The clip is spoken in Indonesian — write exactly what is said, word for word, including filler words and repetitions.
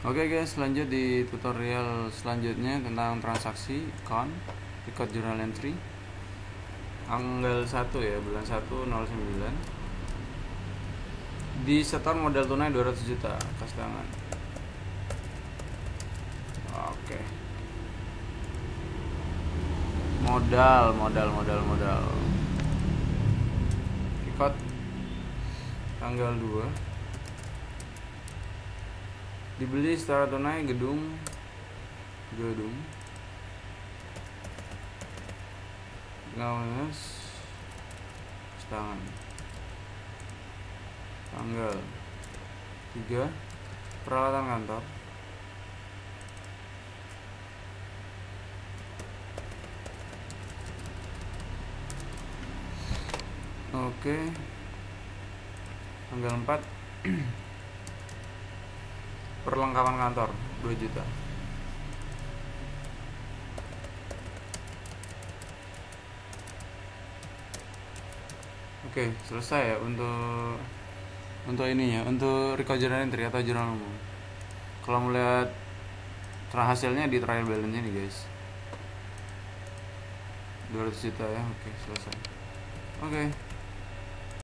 Oke guys, lanjut di tutorial selanjutnya tentang transaksi account record journal entry tanggal satu ya, bulan satu nol sembilan. Di setor modal tunai dua ratus juta kas tangan. Oke. Modal, modal, modal, modal. Record tanggal dua. Dibeli secara tunai gedung gedung Gawas tangan tanggal tiga. Peralatan kantor oke. Tanggal empat. Perlengkapan kantor dua juta. Oke, selesai ya untuk untuk ini ya, untuk record journal entry atau jurnal umum. Kalau melihat hasilnya di trial balance nih guys, dua ratus juta ya. Oke, selesai. Oke.